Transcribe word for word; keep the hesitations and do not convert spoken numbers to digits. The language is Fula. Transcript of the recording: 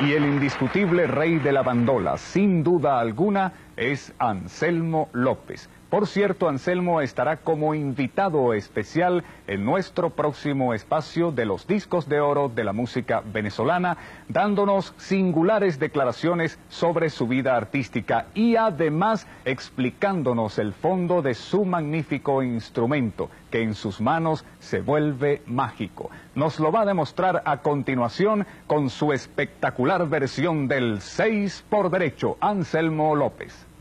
Y el indiscutible rey de la bandola, sin duda alguna, es Anselmo López. Por cierto, Anselmo estará como invitado especial en nuestro próximo espacio de los discos de oro de la música venezolana, dándonos singulares declaraciones sobre su vida artística y además explicándonos el fondo de su magnífico instrumento, que en sus manos se vuelve mágico. Nos lo va a demostrar a continuación con su espectacular versión del seis por derecho, Anselmo López.